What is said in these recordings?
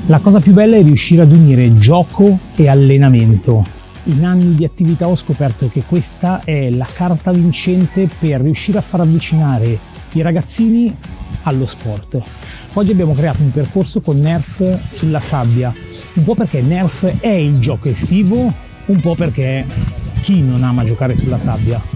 La cosa più bella è riuscire ad unire gioco e allenamento. In anni di attività ho scoperto che questa è la carta vincente per riuscire a far avvicinare i ragazzini allo sport. Oggi abbiamo creato un percorso con Nerf sulla sabbia, un po' perché Nerf è il gioco estivo, un po' perché chi non ama giocare sulla sabbia?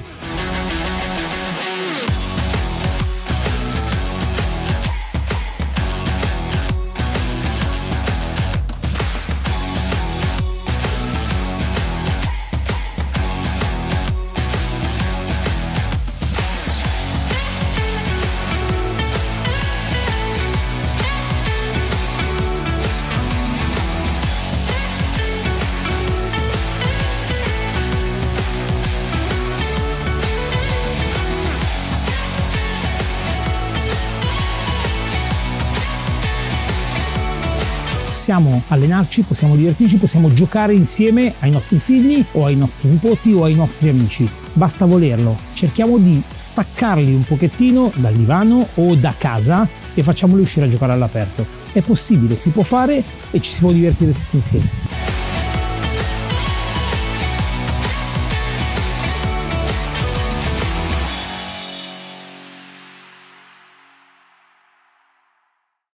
Possiamo allenarci, possiamo divertirci, possiamo giocare insieme ai nostri figli o ai nostri nipoti o ai nostri amici. Basta volerlo. Cerchiamo di staccarli un pochettino dal divano o da casa e facciamoli uscire a giocare all'aperto. È possibile, si può fare e ci si può divertire tutti insieme.